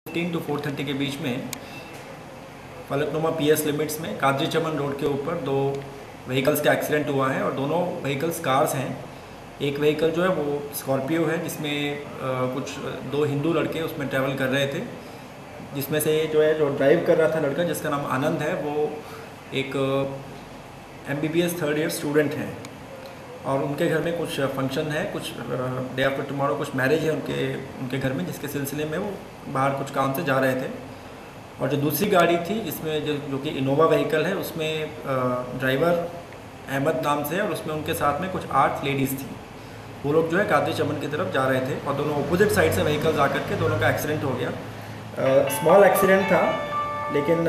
15 to 4:30 के बीच में Falaknuma PS limits में कादरी चमन रोड के ऊपर दो व्हीकल्स का एक्सीडेंट हुआ है और दोनों व्हीकल्स कार्स हैं। एक व्हीकल जो है वो स्कॉर्पियो है जिसमें कुछ दो हिंदू लड़के उसमें ट्रैवल कर रहे थे, जिसमें से जो ड्राइव कर रहा था लड़का जिसका नाम आनंद है, वो एक MBBS थर्ड ईयर स्टूडेंट हैं और उनके घर में कुछ फंक्शन है, कुछ डे आफ्टर टुमारो कुछ मैरिज है उनके घर में, जिसके सिलसिले में वो बाहर कुछ काम से जा रहे थे। और जो दूसरी गाड़ी थी जिसमें जो कि इनोवा व्हीकल है, उसमें ड्राइवर अहमद नाम से और उसमें उनके साथ में कुछ 8 लेडीज़ थी। वो लोग जो है कादरी चमन की तरफ जा रहे थे और दोनों अपोजिट साइड से व्हीकल्स आकर के दोनों का एक्सीडेंट हो गया। स्मॉल एक्सीडेंट था, लेकिन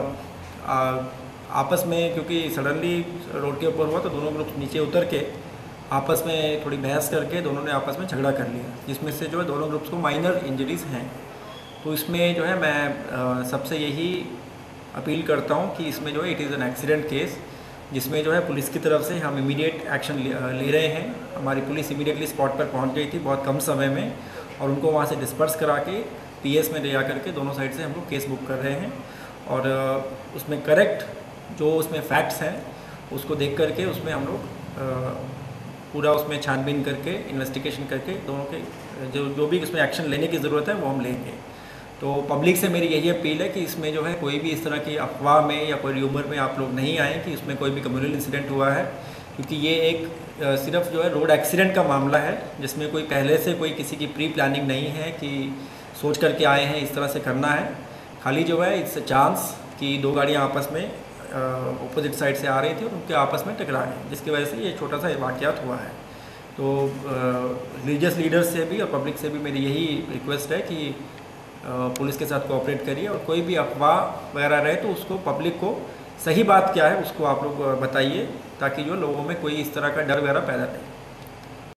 आपस में क्योंकि सडनली रोड के ऊपर हुआ तो दोनों ग्रुप नीचे उतर के आपस में थोड़ी बहस करके दोनों ने आपस में झगड़ा कर लिया, जिसमें से जो है दोनों ग्रुप्स को माइनर इंजरीज़ हैं। तो इसमें जो है मैं सबसे यही अपील करता हूँ कि इसमें जो है it is an accident case, जिसमें जो है पुलिस की तरफ से हम इमीडिएट एक्शन ले रहे हैं। हमारी पुलिस इमीडिएटली स्पॉट पर पहुँच गई थी बहुत कम समय में और उनको वहाँ से डिस्पर्स करा के PS में ले जा करके दोनों साइड से हम लोग केस बुक कर रहे हैं और उसमें करेक्ट जो उसमें फैक्ट्स हैं उसको देख करके उसमें हम लोग पूरा उसमें छानबीन करके इन्वेस्टिगेशन करके दोनों के जो भी इसमें एक्शन लेने की ज़रूरत है वो हम लेंगे। तो पब्लिक से मेरी यही अपील है कि इसमें जो है कोई भी इस तरह की अफवाह में या कोई र्यूमर में आप लोग नहीं आएँ कि इसमें कोई भी कम्युनल इंसिडेंट हुआ है, क्योंकि ये एक सिर्फ जो है रोड एक्सीडेंट का मामला है, जिसमें कोई पहले से कोई किसी की प्री प्लानिंग नहीं है कि सोच करके आए हैं इस तरह से करना है। खाली जो है इट्स अ चांस कि दो गाड़ियाँ आपस में अपोजिट साइड से आ रही थी और उनके आपस में टकरा गई, जिसकी वजह से ये छोटा सा वाक़यात हुआ है। तो रिलीजियस लीडर्स से भी और पब्लिक से भी मेरी यही रिक्वेस्ट है कि पुलिस के साथ कोऑपरेट करिए और कोई भी अफवाह वगैरह रहे तो उसको पब्लिक को सही बात क्या है उसको आप लोग बताइए, ताकि जो लोगों में कोई इस तरह का डर वगैरह पैदा नहीं।